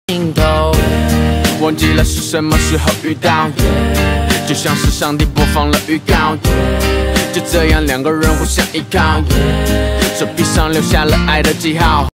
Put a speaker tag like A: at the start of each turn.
A: 尽头，忘记了是什么时候遇到，就像是上帝播放了预告，就这样两个人互相依靠，手臂上留下了爱的记号。